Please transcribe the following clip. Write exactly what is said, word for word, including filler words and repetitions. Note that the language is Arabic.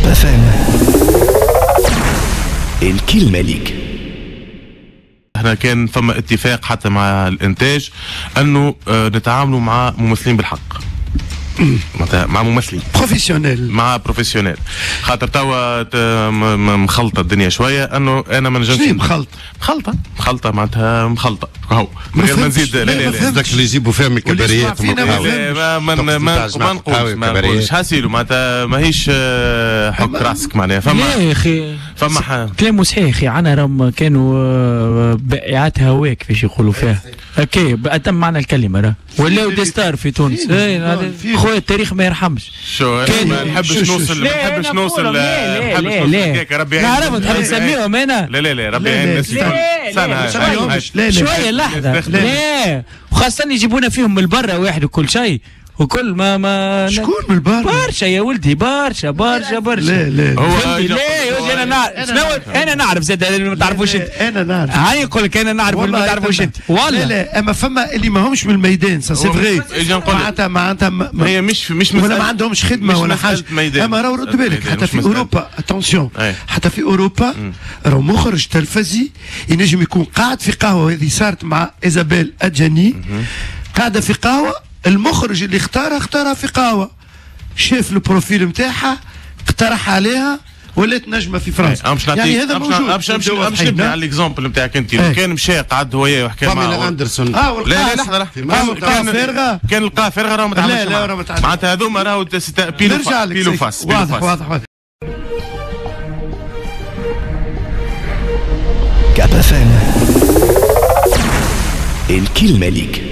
كابا فام الكلمة ليك. احنا كان فما اتفاق حتى مع الانتاج انه نتعاملوا مع ممثلين بالحق، مع ممثلين بروفيسيونيل مع بروفيسيونيل، خاطر توا مخلطه الدنيا شويه. انه انا ما نجمش مخلطه مخلطه مخلطه معناتها مخلطه هو من غير ما نزيد. لا لا لا قصدك اللي يجيبوا فيهم الكباريات ما ما ما نقولش ما نقولش حاسيلو معناتها ماهيش حك راسك معناها. فما لا يا اخي فما كلامه صحيح يا اخي. عنا راهم كانوا بائعات هواك كيفاش يقولوا فيها اوكي بأتم معنى الكلمه راه ولاو دي ستار في تونس. خويا التاريخ ما يرحمش. شو ما نحبش نوصل ما نحبش نوصل لا لا لا ربي نعرف تحب تسميهم انا. لا لا لا ربي يعين الناس شويه شويه لحظه. لا وخاصه يجيبونا فيهم من برا واحد وكل شيء وكل ما ما شكون من البار برشا يا ولدي برشا برشا برشا. لا لا هو لا يا ولدي انا نعرف شنو انا نعرف زاد اللي ما تعرفوش انت. انا نعرف هاني نقول لك انا نعرف اللي ما تعرفوش انت والله. لا لا اما فما اللي ما همش من الميدان سا سي فغي معناتها معناتها هي مش مش ولا ما عندهمش خدمه ولا حاجه. اما راهو رد بالك حتى في اوروبا اتونسيون حتى في اوروبا راهو مخرج تلفزي ينجم يكون قاعد في قهوه. هذه صارت مع ايزابيل ادجاني قاعده في قهوه، المخرج اللي اختارها اختارها في قهوه، شاف البروفيل نتاعها اقترح عليها ولات نجمه في فرنسا. يعني هذا موجود. امشي امشي امشي نبني على الاكزومبل نتاعك انت. لو كان مشى قعد هو وحكى معاه باميلا اندرسون. اه لا لا لحظه لحظه كان فارغه كان القاه فارغه راهو ما تعملش معناتها هذوما راهو بيلو بيلو فاس. واضح واضح واضح. كابا فام الكلمة ليك.